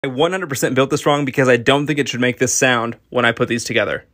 I 100% built this wrong because I don't think it should make this sound when I put these together.